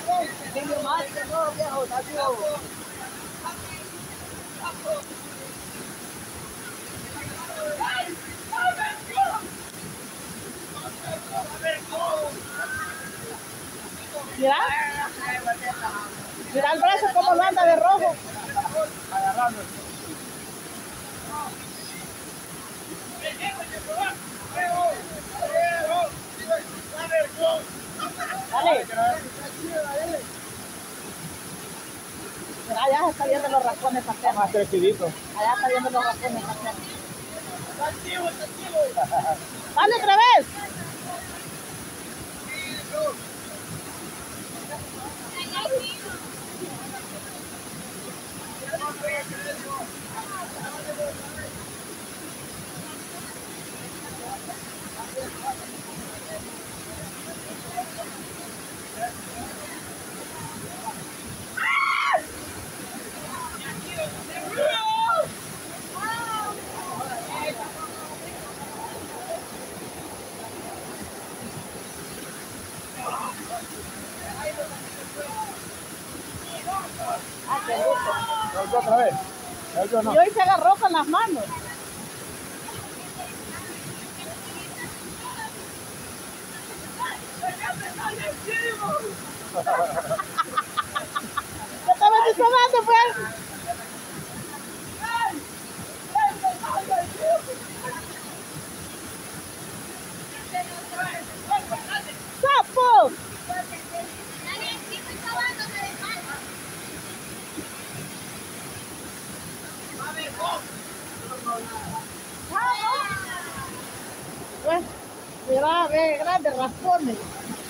Mira. Mira el brazo como lo anda de rojo. Agarrando. Dale. Mira, allá se está viendo los raspones para Más crecidito. allá está viendo los raspones para Dale otra vez. Ah, qué gusto. Otra vez. Eso no. Y hoy se agarró con las manos. ¿Qué estabas disparando, pues? ¡Sapo! Pues, mira, ve, grandes raspones.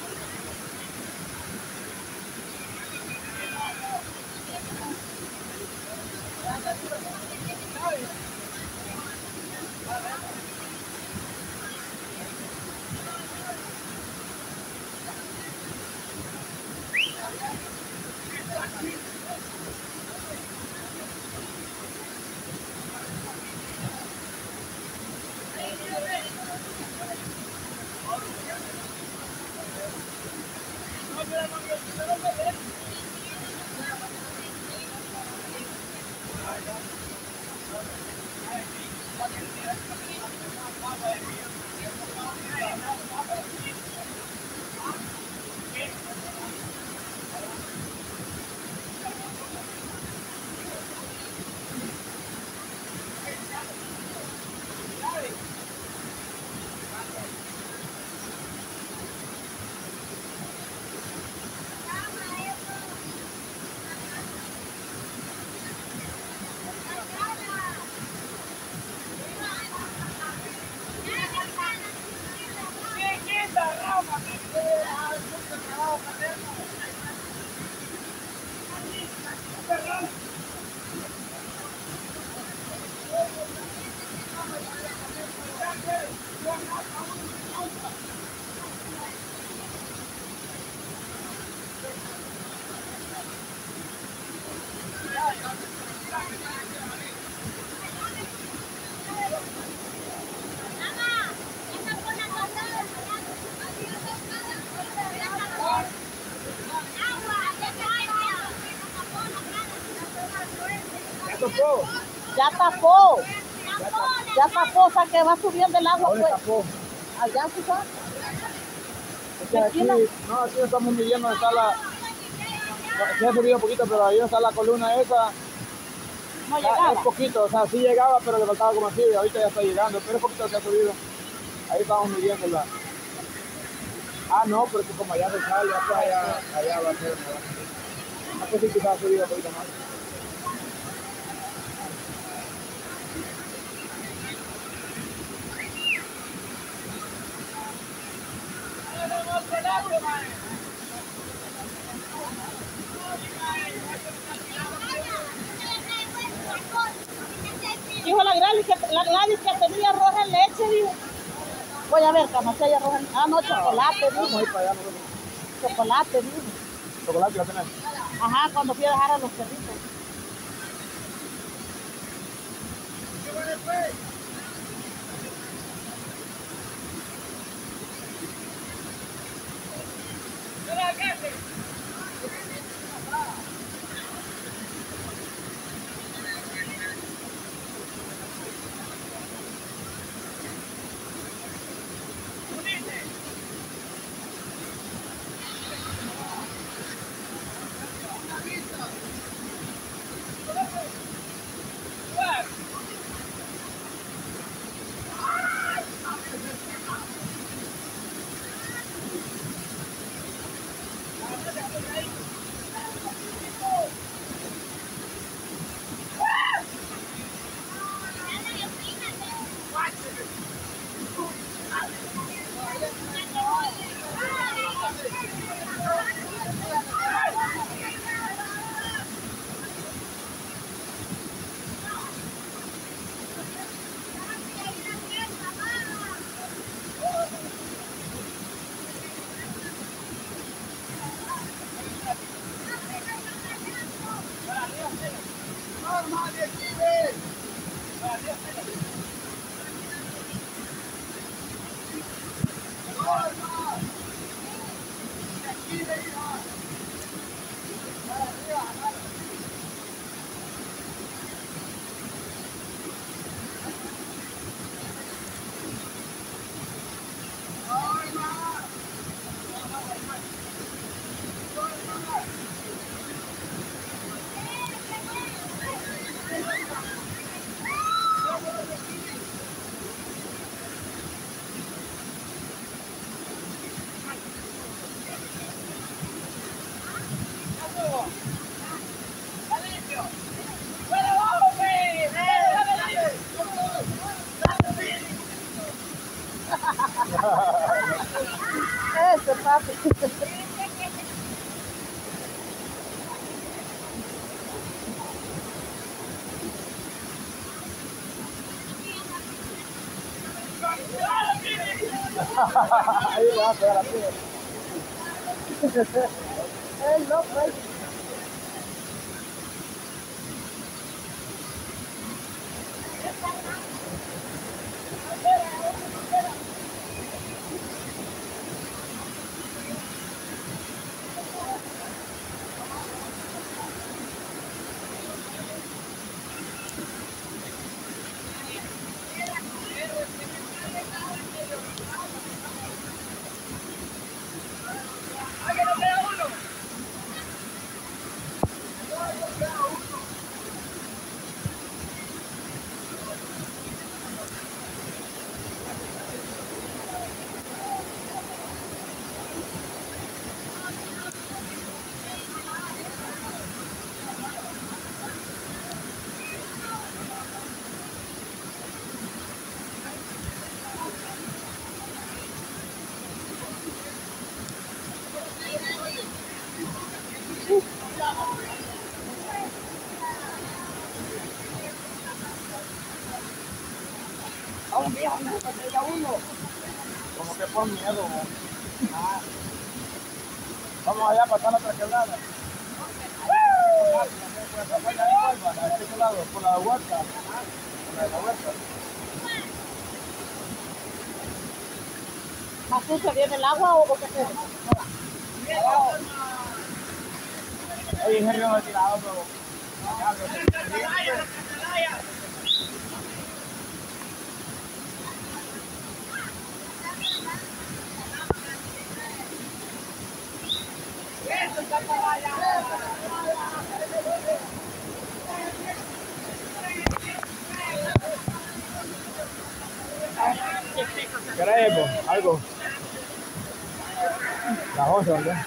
Ya tapó. Ya tapó, o sea que va subiendo el agua, ¿Dónde pues. tapó? Allá, ¿sí sabes? Es que aquí, no, aquí estamos midiendo donde está la... Se ha subido un poquito, pero ahí está la columna esa. No llegaba. Es poquito, o sea, sí llegaba, pero le faltaba como así, ahorita ya está llegando, pero es poquito que ha subido. Ahí estamos midiéndola. Ah, no, porque como allá se sale, allá va a ser. Ah, pues sí, quizás ha subido un poquito más. Dijo la Gladys que tenía roja en leche, dijo. Voy a ver, cama, si hay roja en... Ah, no, chocolate, Vamos a dijo. ir para allá nosotros. Chocolate, dijo. Chocolate la tenés. Ajá, cuando fui a dejar a los perritos. Eso, papi. Ahí le va a pegar a ti. Es loco, Como que por miedo. Ah. Vamos allá a pasar la otra quebrada. ¿A qué lado? Por la huerta. Por la huerta. ¿Más sucio viene el agua o qué se? Oye, Henry no ha tirado, pero... ¿Qué era eso? Algo. Las 11, ¿verdad?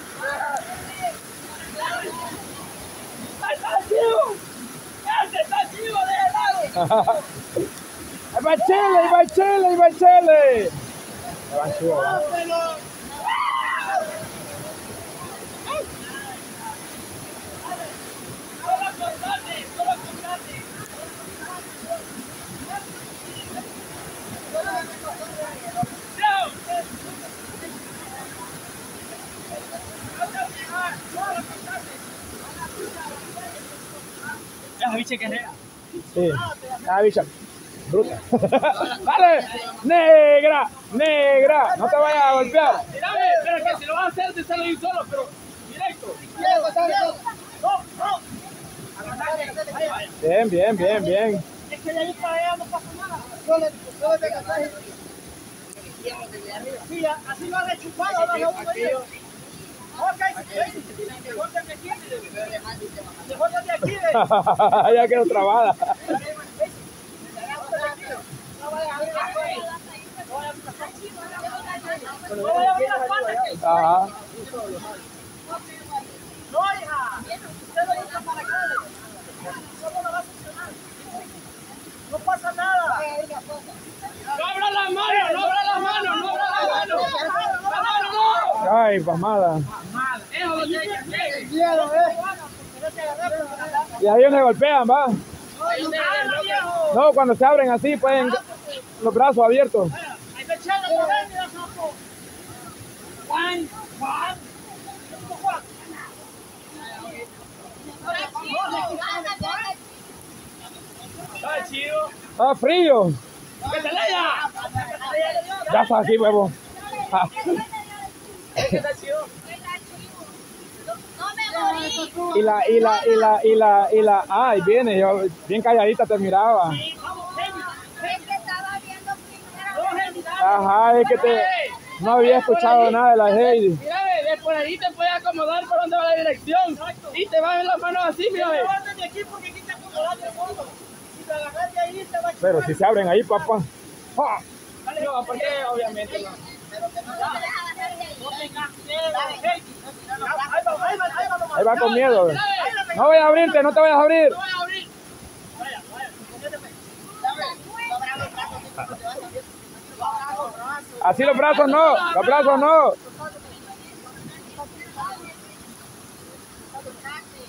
¡Ahí va Chile! ¡Ahí va Chile! ¡Ahí va Chile! Ahí va Chile, ¿verdad? ¿Ya viste que es? Sí, la bicha. Bruta. ¡Dale! ¡Negra! ¡Negra! ¡No te vayas a golpear! Mírame, pero que si lo vas a hacer, te sale ahí solo, pero directo. Bien, bien, bien, bien. Es que de ahí para allá no pasa nada. Solo te casas. Sí, así lo han rechupado, ¿no? Ok, mejor de aquí. Mejor de aquí. Ya quedó trabada. No voy a abrir las patas. Ajá. No, hija. Usted lo usa para acá. ¿Cómo lo va a funcionar? No pasa nada. No abra las manos, no abra las manos, no abra las manos. La mano no. Ay, pasmada. Eso lo tiene que hacer. Y ahí se golpean, va. No, cuando se abren así, pueden los brazos abiertos. Juan. Está chido. Está frío. ¡Que te lea! Ya está aquí, huevo. Está chido. Ay, viene, yo bien calladita te miraba. Sí, vamos, Heidi. Es que estaba viendo primero. No, Heidi, dale. Ajá, es que no había escuchado nada de la Heidi. Mira, de por ahí te puedes acomodar por donde va la dirección. Y te van en las manos así, mira, ve. No andes de aquí porque aquí te acomodas de fondo. Si te agarras de ahí, te va a Pero si se abren ahí, papá. ¡Ah! No, porque obviamente no. Pero que no se me deja bajar de ahí. no tengas miedo, Heidi. Ahí va nomás. Ahí va con miedo. No vayas a abrirte, no te vayas a abrir. No voy a abrir. Vaya, cométeme. Así los brazos no, los brazos no.